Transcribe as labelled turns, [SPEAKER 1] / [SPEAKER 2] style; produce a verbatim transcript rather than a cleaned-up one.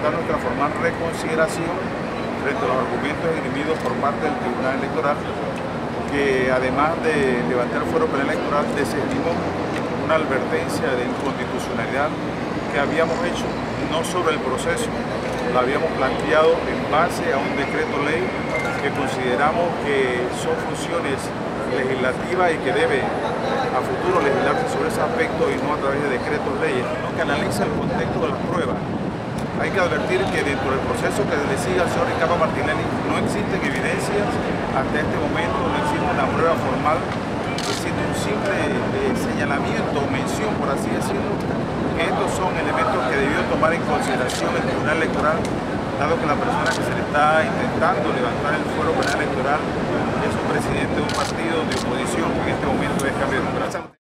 [SPEAKER 1] presentar nuestra formal reconsideración frente a los argumentos esgrimidos por parte del Tribunal Electoral, que además de levantar el fuero penal electoral, desestimó una advertencia de inconstitucionalidad que habíamos hecho no sobre el proceso, la habíamos planteado en base a un decreto ley que consideramos que son funciones legislativas y que debe a futuro legislarse sobre ese aspecto y no a través de decretos leyes, sino que analiza el contexto de las pruebas. Hay que advertir que dentro del proceso que le sigue al señor Ricardo Martinelli no existen evidencias hasta este momento, no existe una prueba formal, existe un simple eh, señalamiento o mención, por así decirlo, que estos son elementos que debió tomar en consideración el Tribunal Electoral, dado que la persona que se le está intentando levantar el fuero penal electoral es un presidente de un partido de oposición, que en este momento es Cambio Democrático.